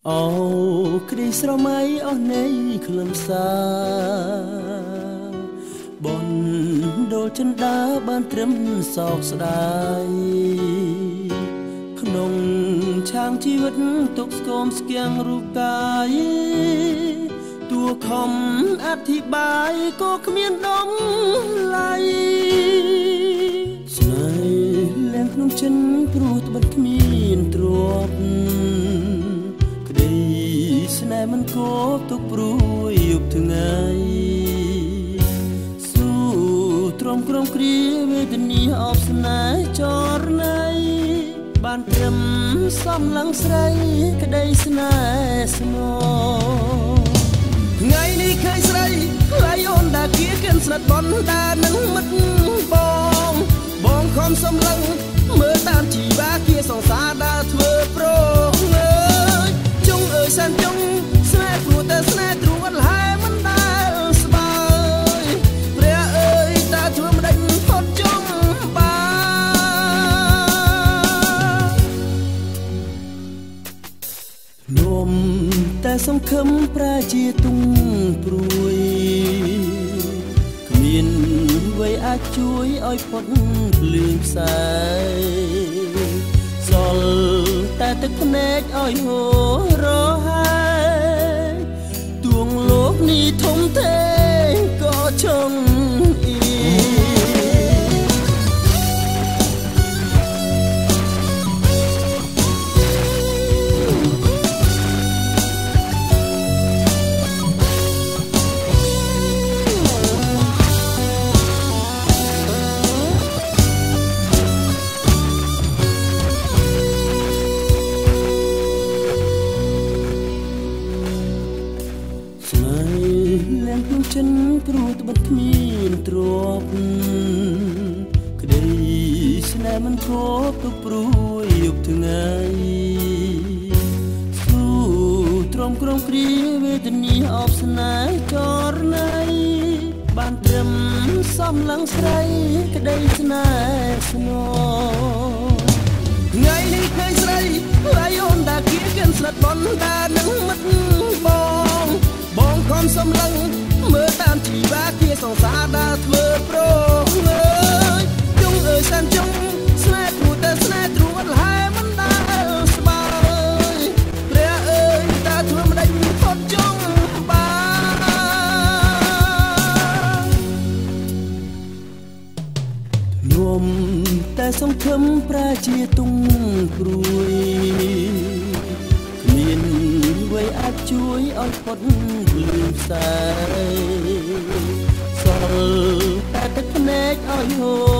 អូគ្រីស្រមៃអស់នៃខ្លឹមសារបនដូលចិនដាបានត្រឹមសោកស្ដាយក្នុងឆាងជីវិតទុកស្គមស្គាំងរូបកាយតួខំអធិប្បាយក៏គ្មានដំឡៃស្នេហ៍លៀងក្នុងចិនព្រោះត្បិតគ្មានទ្រព្យស្នេហ៍មិនគប់ទុកព្រួយយប់ថ្ងៃស៊ូទ្រាំក្រំគ្រាវេទនាអបស្នេហ៍ចរណៃបានត្រឹមសំឡឹងស្រីក្តីស្នេហ៍ស្មោថ្ងៃនេះឃើញស្រីថ្លៃអូនដាគៀកិនស្និទ្ធបនដានឹងមិត្តបងខំសំឡឹងមើលតាមជីវាគាសង្សារដើរធ្វើប្រងអើយចុងអើយសានចុងស្នេហ៍ព្រោះតែស្នេហ៍ទ្រូងអត់ហែមិនដែលស្បើយព្រះអើយតើធ្វើមិនដេញផុតចុងបាននំតែសង្ឃឹមប្រាជាទុំព្រួយគ្មានអ្វីអាចជួយឲ្យផុតភ្លើងផ្សែងសល់តែទឹកភ្នែកឲ្យហូររហែទួងលោកនេះធំធេងក៏ចង់អៀចិនព្រោះត្បិតគ្មានទ្រព្យក្តីស្នេហ៍មិនគប់ទុកព្រួយយប់ថ្ងៃស៊ូទ្រាំក្រំគ្រាវេទនាអបស្នេហ៍ចរណៃបានត្រឹមសំឡឹងស្រីក្តីស្នេហ៍ស្នងថ្ងៃនេះឃើញស្រីថ្លៃអូនដាគៀកិនស្និទ្ធបនដានឹងមិត្តបងខំសំឡឹងមើលតាមជីវាគាសង្សារដើរធ្វើប្រងអើយចុងអើយសានចុងស្នេហ៍ព្រោះតែស្នេហ៍ទ្រូងអត់ហែមិនដែលស្បើយព្រះអើយតើធ្វើមិនដេញផុតចុងបាននំតែសង្ឃឹមប្រាជាទុំព្រួយគ្មានអ្វីអាចជួយឲ្យផុតភ្លើងផ្សែងសល់តែទឹកភ្នែកឲ្យហូរ